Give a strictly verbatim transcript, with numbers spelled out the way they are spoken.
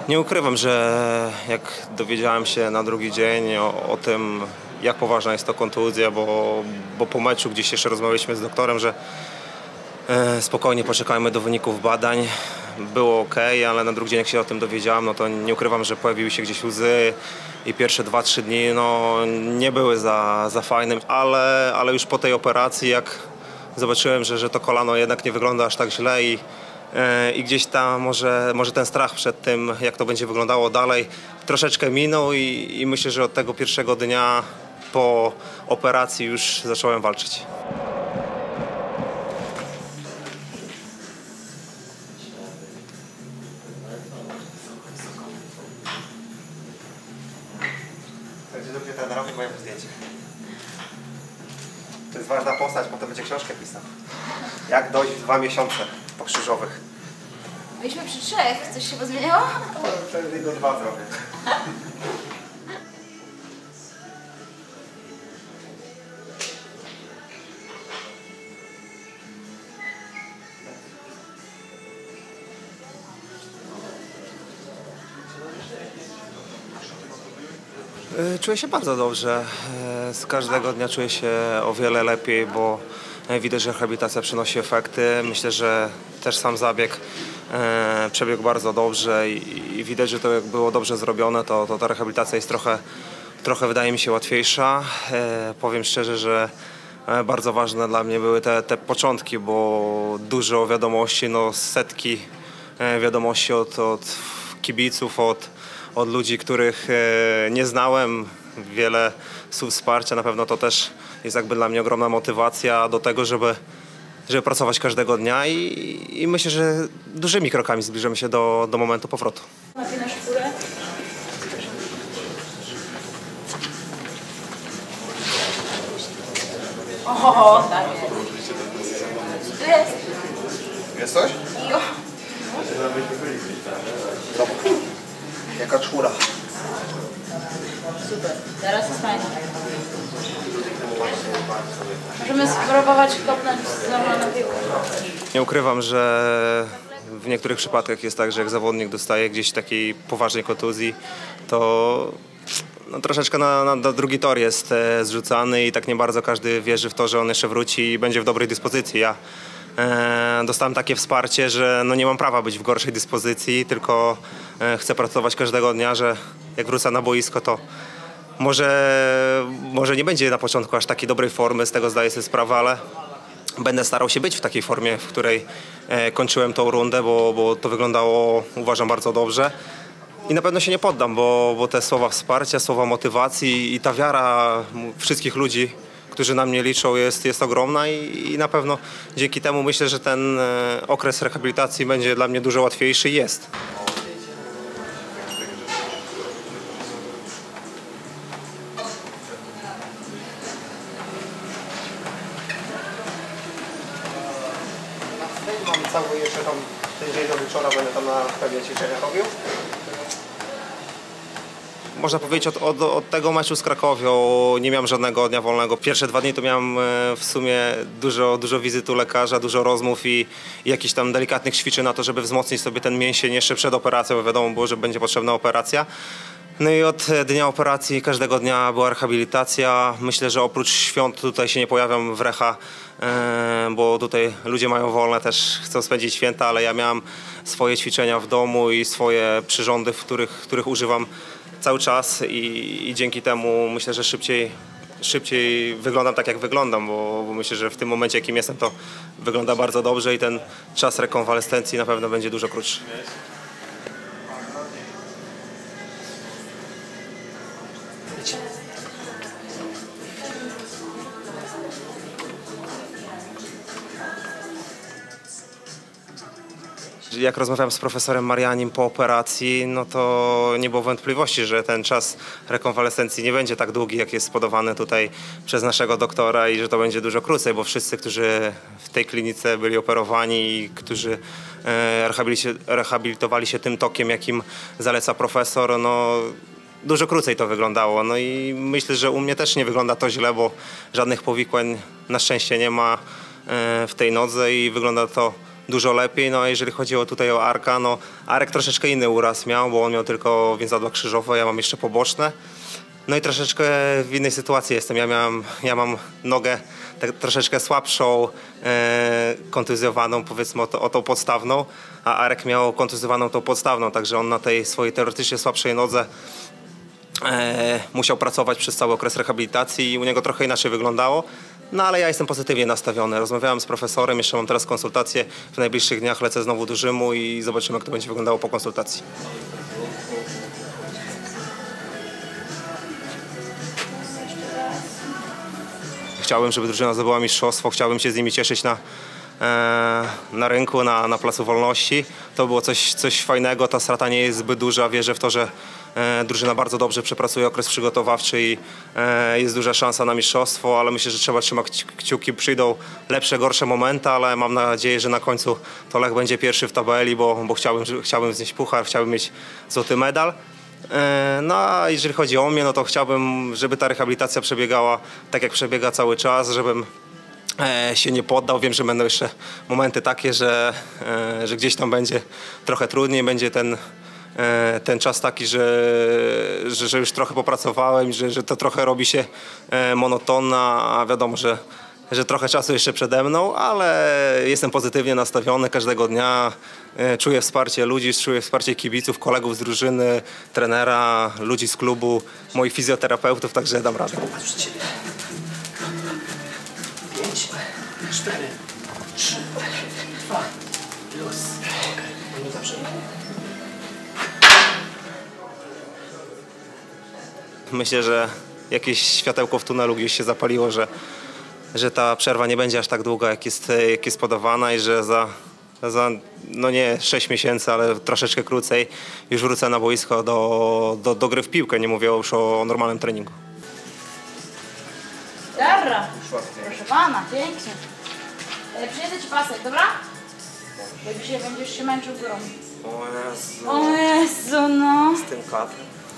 Nie ukrywam, że jak dowiedziałem się na drugi dzień o, o tym, jak poważna jest to kontuzja, bo, bo po meczu gdzieś jeszcze rozmawialiśmy z doktorem, że e, spokojnie poczekajmy do wyników badań. Było ok, ale na drugi dzień jak się o tym dowiedziałem, no to nie ukrywam, że pojawiły się gdzieś łzy i pierwsze dwa trzy dni no, nie były za, za fajnym, ale, ale już po tej operacji, jak zobaczyłem, że, że to kolano jednak nie wygląda aż tak źle i I gdzieś tam może, może ten strach przed tym, jak to będzie wyglądało dalej, troszeczkę minął i, i myślę, że od tego pierwszego dnia po operacji już zacząłem walczyć. Dzień dobry trenerowi, moje zdjęcie. To jest ważna postać, potem będzie książkę pisał. Jak dojść w dwa miesiące pokrzyżowych. Byliśmy przy trzech. Coś się pozmieniało? No, przynajmniej go dwa zrobię. Czuję się bardzo dobrze. Z każdego dnia czuję się o wiele lepiej, bo widać, że rehabilitacja przynosi efekty. Myślę, że też sam zabieg e, przebiegł bardzo dobrze i, i widać, że to jak było dobrze zrobione, to, to ta rehabilitacja jest trochę, trochę wydaje mi się łatwiejsza. E, powiem szczerze, że e, bardzo ważne dla mnie były te, te początki, bo dużo wiadomości, no setki e, wiadomości od, od kibiców, od, od ludzi, których e, nie znałem, wiele słów wsparcia, na pewno to też jest jakby dla mnie ogromna motywacja do tego, żeby, żeby pracować każdego dnia i, i myślę, że dużymi krokami zbliżymy się do, do momentu powrotu. Napinasz skórę. Oho, tak jest. Tu jest. Jest coś? Jo. Dobra. Jaka czwóra. Super, teraz jest fajnie. Możemy spróbować kopnąć znowu na piłkę. Nie ukrywam, że w niektórych przypadkach jest tak, że jak zawodnik dostaje gdzieś takiej poważnej kontuzji, to no, troszeczkę na, na, na drugi tor jest e, zrzucany i tak nie bardzo każdy wierzy w to, że on jeszcze wróci i będzie w dobrej dyspozycji. Ja e, dostałem takie wsparcie, że no, nie mam prawa być w gorszej dyspozycji, tylko e, chcę pracować każdego dnia, że jak wrócę na boisko, to może, może nie będzie na początku aż takiej dobrej formy, z tego zdaję sobie sprawę, ale będę starał się być w takiej formie, w której e, kończyłem tą rundę, bo, bo to wyglądało, uważam, bardzo dobrze. I na pewno się nie poddam, bo, bo te słowa wsparcia, słowa motywacji i ta wiara wszystkich ludzi, którzy na mnie liczą, jest, jest ogromna i, i na pewno dzięki temu myślę, że ten e, okres rehabilitacji będzie dla mnie dużo łatwiejszy i jest. Mam cały jeszcze tam ten dzień do wieczora, będę tam na pewnie ćwiczenia robił. Można powiedzieć, od, od, od tego meczu z Krakowią nie miałem żadnego dnia wolnego. Pierwsze dwa dni to miałem w sumie dużo, dużo wizyt u lekarza, dużo rozmów i, i jakichś tam delikatnych ćwiczeń na to, żeby wzmocnić sobie ten mięsień jeszcze przed operacją, bo wiadomo było, że będzie potrzebna operacja. No i od dnia operacji każdego dnia była rehabilitacja. Myślę, że oprócz świąt tutaj się nie pojawiam w recha, bo tutaj ludzie mają wolne, też chcą spędzić święta, ale ja miałem swoje ćwiczenia w domu i swoje przyrządy, w których, których używam cały czas i, i dzięki temu myślę, że szybciej, szybciej wyglądam tak, jak wyglądam, bo, bo myślę, że w tym momencie, jakim jestem, to wygląda bardzo dobrze i ten czas rekonwalescencji na pewno będzie dużo krótszy. Jak rozmawiałem z profesorem Marianim po operacji, no to nie było wątpliwości, że ten czas rekonwalescencji nie będzie tak długi, jak jest podawany tutaj przez naszego doktora i że to będzie dużo krócej, bo wszyscy, którzy w tej klinice byli operowani i którzy rehabilitowali się tym tokiem, jakim zaleca profesor, no dużo krócej to wyglądało. No i myślę, że u mnie też nie wygląda to źle, bo żadnych powikłań na szczęście nie ma w tej nodze i wygląda to dużo lepiej. No a jeżeli chodzi o tutaj o Arka, no Arek troszeczkę inny uraz miał, bo on miał tylko więzadła krzyżowe, ja mam jeszcze poboczne. No i troszeczkę w innej sytuacji jestem. Ja, miałem, ja mam nogę tak troszeczkę słabszą, e, kontuzjowaną, powiedzmy o, to, o tą podstawną, a Arek miał kontuzjowaną tą podstawną, także on na tej swojej teoretycznie słabszej nodze e, musiał pracować przez cały okres rehabilitacji i u niego trochę inaczej wyglądało. No ale ja jestem pozytywnie nastawiony. Rozmawiałem z profesorem, jeszcze mam teraz konsultacje. W najbliższych dniach lecę znowu do Rzymu i zobaczymy, jak to będzie wyglądało po konsultacji. Chciałbym, żeby drużyna zdobyła mistrzostwo, chciałbym się z nimi cieszyć na, e, na rynku, na, na Placu Wolności. To było coś, coś fajnego, ta strata nie jest zbyt duża, wierzę w to, że e, drużyna bardzo dobrze przepracuje okres przygotowawczy i e, jest duża szansa na mistrzostwo, ale myślę, że trzeba trzymać kciuki, przyjdą lepsze, gorsze momenty, ale mam nadzieję, że na końcu to Lech będzie pierwszy w tabeli, bo, bo chciałbym, chciałbym wznieść puchar, chciałbym mieć złoty medal. No a jeżeli chodzi o mnie, no to chciałbym, żeby ta rehabilitacja przebiegała tak, jak przebiega cały czas, żebym się nie poddał. Wiem, że będą jeszcze momenty takie, że, że gdzieś tam będzie trochę trudniej, będzie ten, ten czas taki, że, że, że już trochę popracowałem, że, że to trochę robi się monotonne, a wiadomo, że że trochę czasu jeszcze przede mną, ale jestem pozytywnie nastawiony każdego dnia. Czuję wsparcie ludzi, czuję wsparcie kibiców, kolegów z drużyny, trenera, ludzi z klubu, moich fizjoterapeutów, także dam radę. Patrz przed siebie. Pięć, cztery, trzy, dwa, plus. Okej, minuta przerwy. Myślę, że jakieś światełko w tunelu gdzieś się zapaliło, że że ta przerwa nie będzie aż tak długa, jak jest, jak jest podawana i że za, za no nie sześć miesięcy, ale troszeczkę krócej już wrócę na boisko do, do, do gry w piłkę, nie mówię już o normalnym treningu. Dobra, proszę pana, pięknie. E, Przyjedę ci pasek, dobra? Bo dzisiaj będziesz się męczył górą. O Jezu, O Jezu, no. z tym katem.